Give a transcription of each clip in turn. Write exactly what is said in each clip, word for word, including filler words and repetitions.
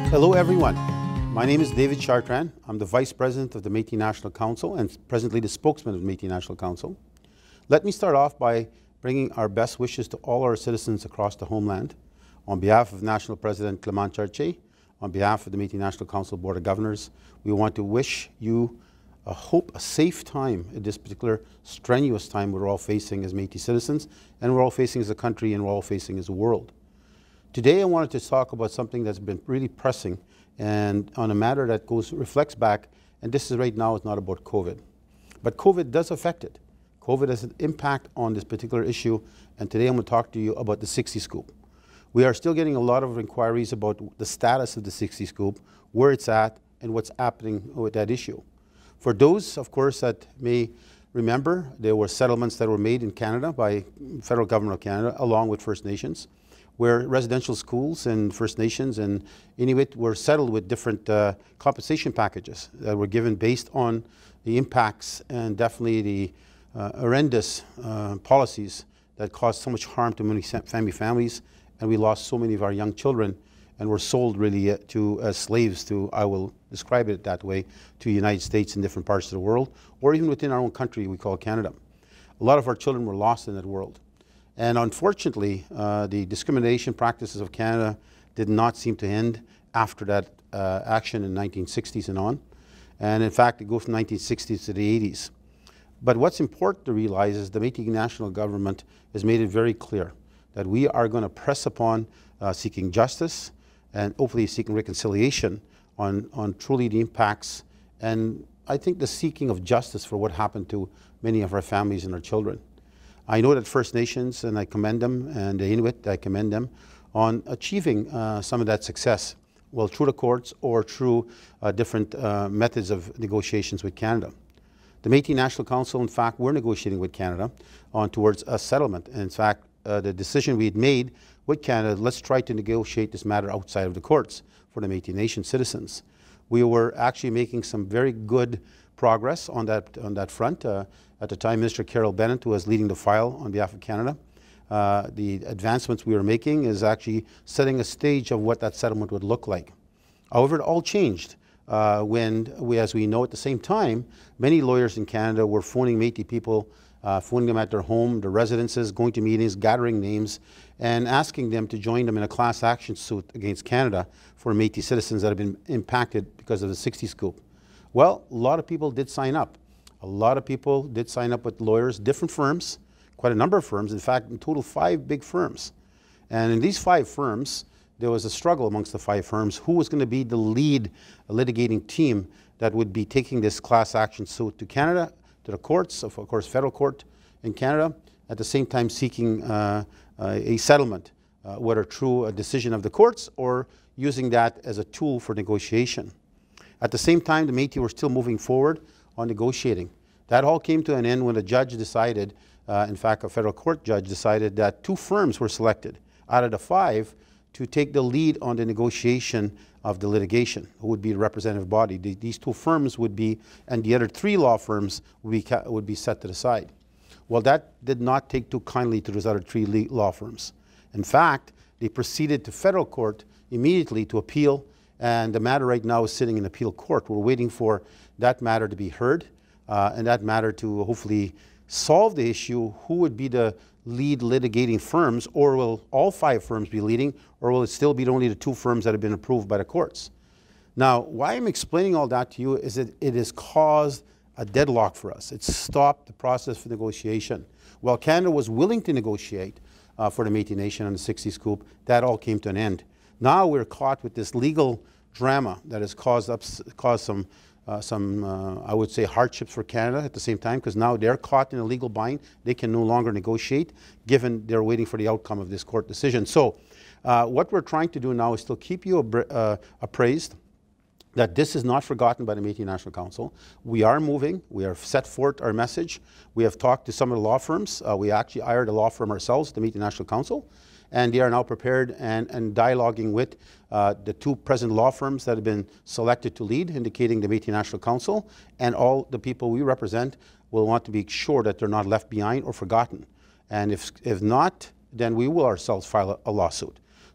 Hello everyone, my name is David Chartrand. I'm the Vice President of the Métis National Council and presently the spokesman of the Métis National Council. Let me start off by bringing our best wishes to all our citizens across the homeland. On behalf of National President Clément Chartier, on behalf of the Métis National Council Board of Governors, we want to wish you a hope, a safe time at this particular strenuous time we're all facing as Métis citizens, and we're all facing as a country, and we're all facing as a world. Today I wanted to talk about something that's been really pressing and on a matter that goes reflects back, and this is right now is not about COVID. But COVID does affect it. COVID has an impact on this particular issue, and today I'm going to talk to you about the sixty scoop. We are still getting a lot of inquiries about the status of the sixty scoop, where it's at, and what's happening with that issue. For those, of course, that may remember, there were settlements that were made in Canada by federal government of Canada along with First Nations, where residential schools and First Nations and Inuit were settled with different uh, compensation packages that were given based on the impacts and definitely the uh, horrendous uh, policies that caused so much harm to many family families, and we lost so many of our young children and were sold really uh, to as slaves to, I will describe it that way, to the United States and different parts of the world, or even within our own country we call Canada. A lot of our children were lost in that world. And unfortunately, uh, the discrimination practices of Canada did not seem to end after that uh, action in the nineteen sixties and on. And in fact, it goes from the nineteen sixties to the eighties. But what's important to realize is the Métis national government has made it very clear that we are going to press upon uh, seeking justice and hopefully seeking reconciliation on, on truly the impacts, and I think the seeking of justice for what happened to many of our families and our children. I know that First Nations, and I commend them, and the Inuit, I commend them on achieving uh, some of that success, well, through the courts or through uh, different uh, methods of negotiations with Canada. The Métis National Council, in fact, we're negotiating with Canada on towards a settlement. And in fact, uh, the decision we had made with Canada, let's try to negotiate this matter outside of the courts for the Métis Nation citizens. We were actually making some very good progress on that, on that front. Uh, At the time, Minister Carol Bennett, who was leading the file on behalf of Canada, uh, the advancements we were making is actually setting a stage of what that settlement would look like. However, it all changed uh, when, we, as we know at the same time, many lawyers in Canada were phoning Métis people, uh, phoning them at their home, their residences, going to meetings, gathering names, and asking them to join them in a class action suit against Canada for Métis citizens that have been impacted because of the sixty scoop. Well, a lot of people did sign up. A lot of people did sign up with lawyers, different firms, quite a number of firms, in fact, in total five big firms. And in these five firms, there was a struggle amongst the five firms who was going to be the lead litigating team that would be taking this class action suit to Canada, to the courts, of course, federal court in Canada, at the same time seeking uh, uh, a settlement, uh, whether through a decision of the courts or using that as a tool for negotiation. At the same time, the Métis were still moving forward on negotiating. That all came to an end when a judge decided, uh, in fact a federal court judge decided that two firms were selected out of the five to take the lead on the negotiation of the litigation, who would be the representative body. The, these two firms would be, and the other three law firms would be, would be set to the side. Well, that did not take too kindly to those other three law firms. In fact, they proceeded to federal court immediately to appeal, and the matter right now is sitting in appeal court. We're waiting for that matter to be heard, uh, and that matter to hopefully solve the issue. Who would be the lead litigating firms, or will all five firms be leading, or will it still be only the two firms that have been approved by the courts? Now, why I'm explaining all that to you is that it has caused a deadlock for us. It's stopped the process for negotiation. While Canada was willing to negotiate uh, for the Métis Nation on the sixty scoop, that all came to an end. Now we're caught with this legal drama that has caused, ups, caused some Uh, some, uh, I would say, hardships for Canada at the same time, because now they're caught in a legal bind. They can no longer negotiate, given they're waiting for the outcome of this court decision. So uh, what we're trying to do now is still keep you uh, appraised that this is not forgotten by the Métis National Council. We are moving. We have set forth our message. We have talked to some of the law firms. Uh, we actually hired a law firm ourselves, the Métis National Council, and they are now prepared and, and dialoguing with uh, the two present law firms that have been selected to lead, indicating the Métis National Council, and all the people we represent will want to be sure that they're not left behind or forgotten. And if, if not, then we will ourselves file a, a lawsuit.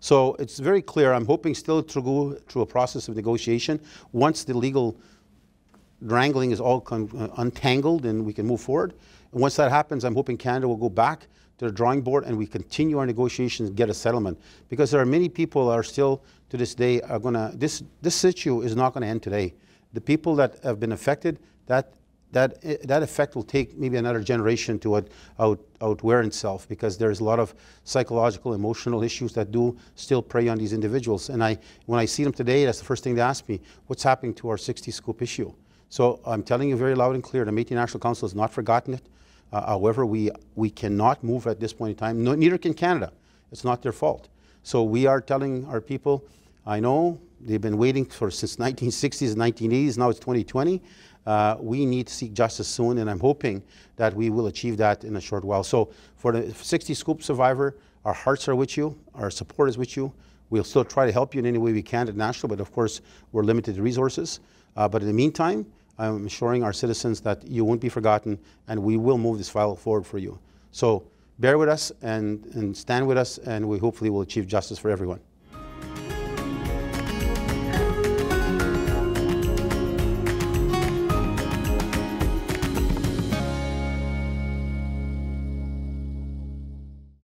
So it's very clear. I'm hoping still to go through a process of negotiation. Once the legal wrangling is all con uh, untangled and we can move forward. And once that happens, I'm hoping Canada will go back to the drawing board and we continue our negotiations and get a settlement. Because there are many people that are still, to this day, are going to, this, this issue is not going to end today. The people that have been affected, that That, that effect will take maybe another generation to out, out, outwear itself, because there's a lot of psychological, emotional issues that do still prey on these individuals. And I, when I see them today, that's the first thing they ask me, what's happening to our sixty scoop issue? So I'm telling you very loud and clear, the Métis National Council has not forgotten it. Uh, however, we, we cannot move at this point in time. No, neither can Canada. It's not their fault. So we are telling our people, I know they've been waiting for since nineteen sixties and nineteen eighties, now it's twenty twenty. Uh, we need to seek justice soon, and I'm hoping that we will achieve that in a short while. So for the sixty scoop survivor, our hearts are with you, our support is with you. We'll still try to help you in any way we can at national, but of course we're limited resources. Uh, but in the meantime, I'm assuring our citizens that you won't be forgotten, and we will move this file forward for you. So bear with us and, and stand with us, and we hopefully will achieve justice for everyone.